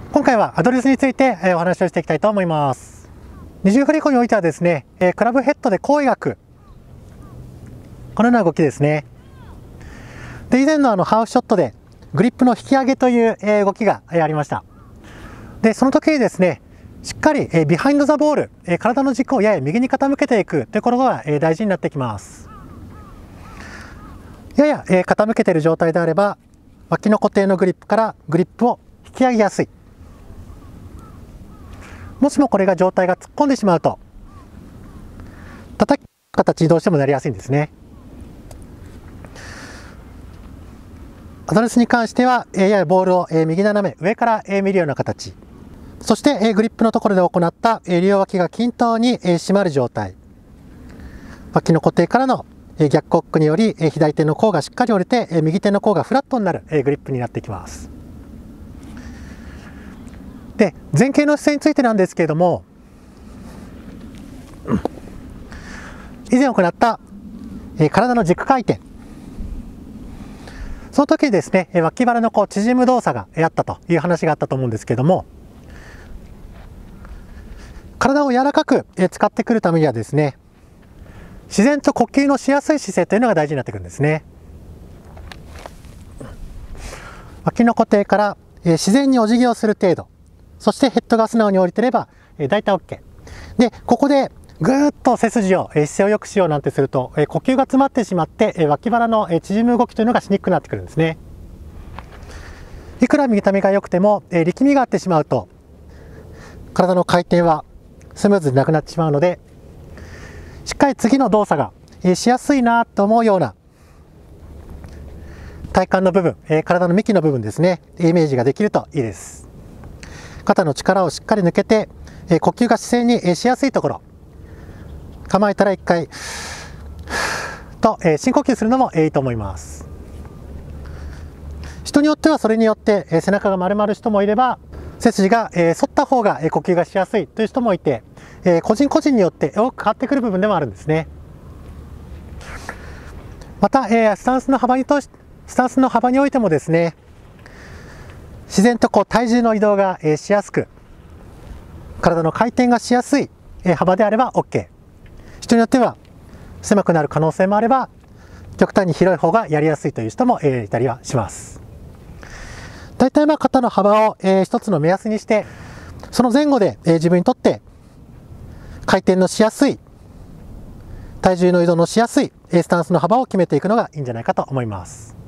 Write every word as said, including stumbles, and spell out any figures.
今回はアドレスについてお話をしていきたいと思います。二重振り子においてはですね、クラブヘッドでこう描くこのような動きですね。で、以前のあのハーフショットでグリップの引き上げという動きがありました。で、その時にですね、しっかりビハインドザボール、体の軸をやや右に傾けていくということが大事になってきます。やや傾けている状態であれば、脇の固定のグリップからグリップを引き上げやすい。もしもこれが状態が突っ込んでしまうと、叩き形にどうしてもなりやすいんですね。アドレスに関しては、ややボールを右斜め上から見るような形。そしてグリップのところで行った両脇が均等に締まる状態。脇の固定からの逆コックにより左手の甲がしっかり折れて右手の甲がフラットになるグリップになってきます。で、前傾の姿勢についてなんですけれども、以前行った体の軸回転、その時にですね、脇腹のこう縮む動作があったという話があったと思うんですけれども、体を柔らかく使ってくるためにはですね、自然と呼吸のしやすい姿勢というのが大事になってくるんですね。脇の固定から自然にお辞儀をする程度、そしてヘッドが素直に降りてれば大体 OK。で、ここでぐーっと背筋を、姿勢を良くしようなんてすると、呼吸が詰まってしまって、脇腹の縮む動きというのがしにくくなってくるんですね。いくら見た目が良くても、力みがあってしまうと、体の回転はスムーズになくなってしまうので、しっかり次の動作がしやすいなと思うような体幹の部分、体の幹の部分ですね、イメージができるといいです。肩の力をしっかり抜けて、呼吸が姿勢にしやすいところ、構えたらいっかいと深呼吸するのもいいと思います。人によってはそれによって背中が丸まる人もいれば、背筋が反った方が呼吸がしやすいという人もいて、個人個人によって大きく変わってくる部分でもあるんですね。また、スタンスの幅にとし、スタンスの幅においてもですね、自然とこう体重の移動がしやすく、体の回転がしやすい幅であれば OK。人によっては狭くなる可能性もあれば、極端に広い方がやりやすいという人もいたりはします。だいたいまあ肩の幅を一つの目安にして、その前後で自分にとって回転のしやすい、体重の移動のしやすいスタンスの幅を決めていくのがいいんじゃないかと思います。